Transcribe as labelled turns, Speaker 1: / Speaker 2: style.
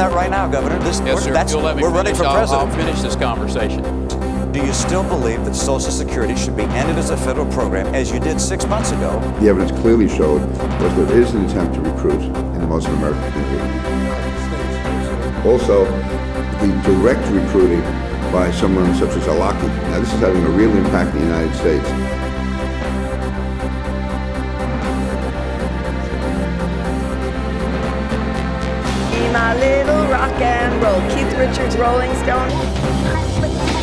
Speaker 1: that right now, Governor.
Speaker 2: Yes, sir. If you'll let me
Speaker 1: we're
Speaker 2: finish,
Speaker 1: running for president.
Speaker 2: I'll finish this conversation.
Speaker 1: Do you still believe that Social Security should be ended as a federal program, as you did 6 months ago?
Speaker 3: The evidence clearly showed was there is an attempt to recruit in the Muslim American community. Also, the direct recruiting by someone such as Al-Awlaki. Now, this is having a real impact in the United States.
Speaker 4: My little rock and roll, Keith Richards, Rolling Stone.